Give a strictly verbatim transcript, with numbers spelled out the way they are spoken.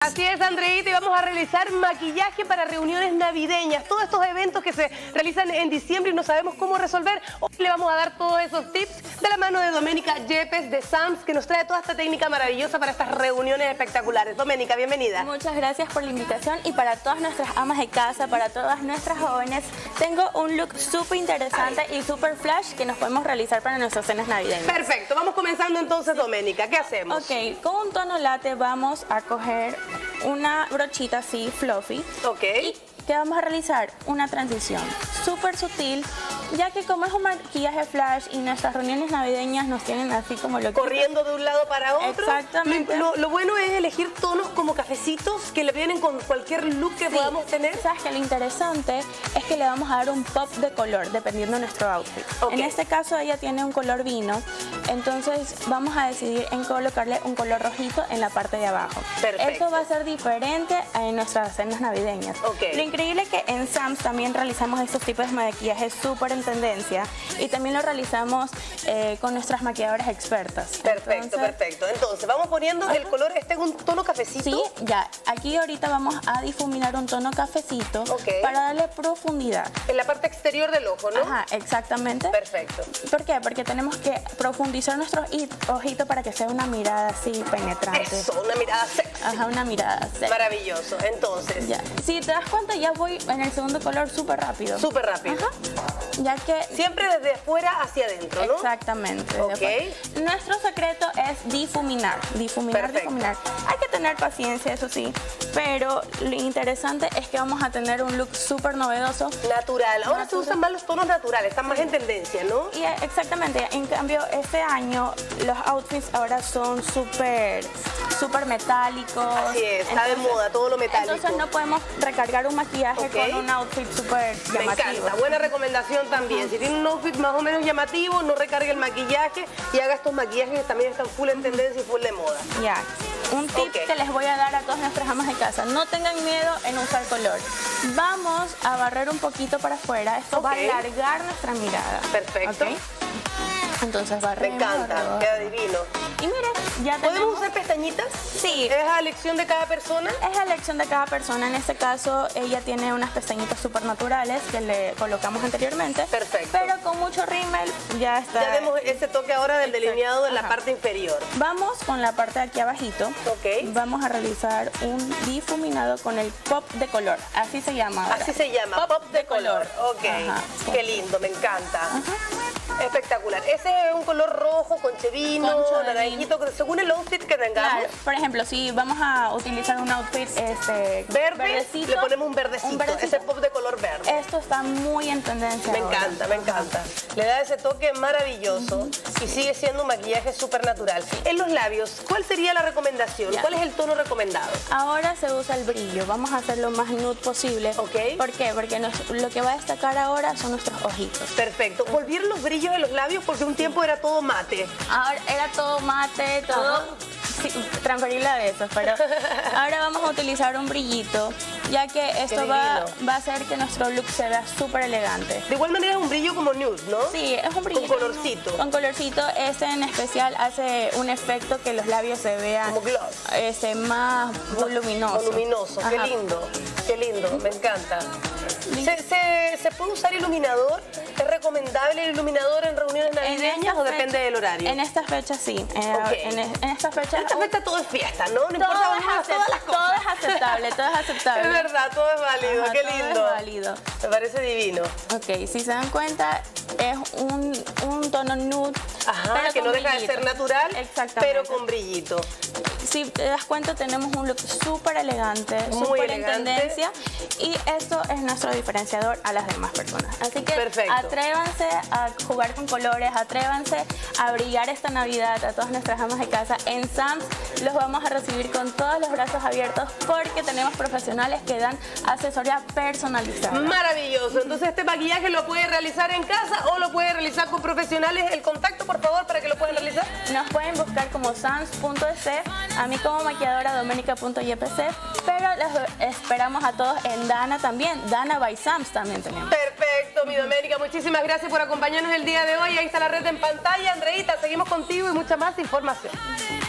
Así es, Andreita, y vamos a realizar maquillaje para reuniones navideñas. Todos estos eventos que se realizan en diciembre y no sabemos cómo resolver. Hoy le vamos a dar todos esos tips de la mano de Doménica Yepes de Sams, que nos trae toda esta técnica maravillosa para estas reuniones espectaculares. Doménica, bienvenida. Muchas gracias por la invitación, y para todas nuestras amas de casa, para todas nuestras jóvenes, tengo un look súper interesante Ay. y súper flash que nos podemos realizar para nuestras cenas navideñas. Perfecto, vamos comenzando entonces, Doménica. ¿Qué hacemos? Ok, con un tono latte vamos a coger una brochita así, fluffy. Ok. Y ¿qué vamos a realizar? Una transición súper sutil, ya que como es un maquillaje flash y nuestras reuniones navideñas nos tienen así como lo que... Corriendo de un lado para otro. Exactamente. Lo, lo bueno es elegir tonos como cafecitos que le vienen con cualquier look que sí. podamos tener. Sabes que lo interesante es que le vamos a dar un pop de color dependiendo de nuestro outfit. Okay. En este caso ella tiene un color vino, entonces vamos a decidir en colocarle un color rojito en la parte de abajo. Perfecto. Eso va a ser diferente en nuestras cenas navideñas. Okay. Lo increíble es que en Sams también realizamos estos tipos de maquillaje súper en tendencia, y también lo realizamos eh, con nuestras maquilladoras expertas. Perfecto, Entonces, perfecto. Entonces vamos poniendo uh-huh. el color, este es un tono cafecito. Sí, ya. Aquí ahorita vamos a difuminar un tono cafecito okay. para darle profundidad. En la parte exterior del ojo, ¿no? Ajá, exactamente. Perfecto. ¿Por qué? Porque tenemos que profundizar nuestro ojito para que sea una mirada así penetrante. Eso, una mirada sexy. Ajá, una mirada sexy. Maravilloso. Entonces. Ya. Si te das cuenta, ya voy en el segundo color súper rápido. Súper rápido. Ajá. Ya que... Siempre desde afuera hacia adentro, ¿no? Exactamente. Ok. Nuestro secreto es difuminar. Difuminar, Perfecto. difuminar. Hay que tener paciencia, eso sí. Pero lo interesante es que vamos a tener un look súper novedoso. Natural. Ahora Natural. se usan más los tonos naturales, están más en tendencia, ¿no? Y exactamente. En cambio, este año los outfits ahora son súper, súper metálicos. Así es, está entonces, de moda todo lo metálico. Entonces no podemos recargar un maquillaje okay. con un outfit súper llamativo. Me encanta, buena recomendación también. Uh-huh. Si tiene un outfit más o menos llamativo, no recargue el maquillaje y haga estos maquillajes que también están full en tendencia y full de moda. Ya. Un tip okay. que les voy a dar a todas nuestras amas de casa: no tengan miedo en usar color. Vamos a barrer un poquito para afuera. Esto okay. va a alargar nuestra mirada. Perfecto. ¿Okay? Entonces barremos. Me encanta, barremos. Queda divino. Y mire, ya ¿podemos tenemos... usar pestañitas? Sí. ¿Es a elección de cada persona? Es a elección de cada persona. En este caso, ella tiene unas pestañitas súper naturales que le colocamos anteriormente. Perfecto. Pero con mucho rímel ya está. Ya vemos ese toque ahora del Exacto. delineado de Ajá. la parte inferior. Vamos con la parte de aquí abajito. Ok. Vamos a realizar un difuminado con el pop de color. Así se llama ahora. Así se llama, pop, pop de, de color. color. Ok. Ajá. Qué lindo, me encanta. Ajá. Espectacular. Ese es un color rojo, conchevino, naranjito, según el outfit que tengamos. Claro. Por ejemplo, si vamos a utilizar un outfit este, verde, verdecito, le ponemos un verdecito, un verdecito, ese pop de color verde. Esto está muy en tendencia. Me ahora. encanta, me encanta. Le da ese toque maravilloso uh-huh. y sigue siendo un maquillaje súper natural. En los labios, ¿cuál sería la recomendación? Ya. ¿Cuál es el tono recomendado? Ahora se usa el brillo. Vamos a hacer lo más nude posible. Ok. ¿Por qué? Porque nos, lo que va a destacar ahora son nuestros ojitos. Perfecto. ¿Volvieron los brillos de los labios? Porque un tiempo era todo mate. Ahora era todo mate, todo sí, transferible a besos, pero ahora vamos a utilizar un brillito, ya que esto va, va a hacer que nuestro look se vea súper elegante. De igual manera es un brillo como nude, ¿no? Sí, es un brillo. Con colorcito. Con colorcito. Este en especial hace un efecto que los labios se vean como gloss. Este, más voluminoso. Voluminoso, qué lindo, qué lindo, me encanta. ¿Se, se, ¿Se puede usar iluminador? ¿Es recomendable el iluminador en reuniones navideñas o depende fecha, del horario? En estas fechas sí. Okay. En, en, en estas fechas... En esta fecha todo es fiesta, ¿no? No todo importa es más, todas las cosas. Todo es aceptable, todo es aceptable. Es verdad, todo es válido, Ajá, qué todo lindo. Es válido. Me parece divino. Ok, si se dan cuenta, es un, un tono nude. Ajá, pero que no deja brillito. de ser natural, pero con brillito. Si te das cuenta, tenemos un look súper elegante, súper en tendencia, y esto es nuestro diferenciador a las demás personas. Así que perfecto. Atrévanse a jugar con colores, atrévanse a brillar esta Navidad a todas nuestras amas de casa. En Sams los vamos a recibir con todos los brazos abiertos porque tenemos profesionales que dan asesoría personalizada. Maravilloso. Entonces este maquillaje lo puede realizar en casa o lo puede realizar con profesionales. El contacto, por favor, para que lo puedan realizar. Nos pueden buscar como sams punto es, a mí como maquilladora doménica punto y p c, pero los esperamos a todos en Dana también. Dana by Sams también tenemos. Perfecto, mi Doménica. Muchísimas gracias por acompañarnos el día de hoy. Ahí está la red en pantalla. Andreita, seguimos contigo y mucha más información.